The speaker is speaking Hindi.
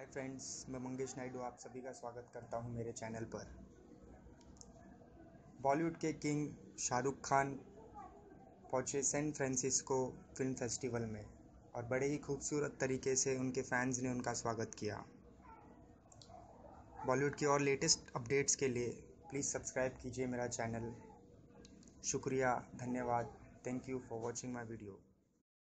हाय फ्रेंड्स, मैं मंगेश नायडू आप सभी का स्वागत करता हूं मेरे चैनल पर। बॉलीवुड के किंग शाहरुख खान पहुंचे सैन फ्रांसिस्को फिल्म फेस्टिवल में और बड़े ही खूबसूरत तरीके से उनके फैंस ने उनका स्वागत किया। बॉलीवुड की और लेटेस्ट अपडेट्स के लिए प्लीज़ सब्सक्राइब कीजिए मेरा चैनल। शुक्रिया, धन्यवाद, thank you for watching my video.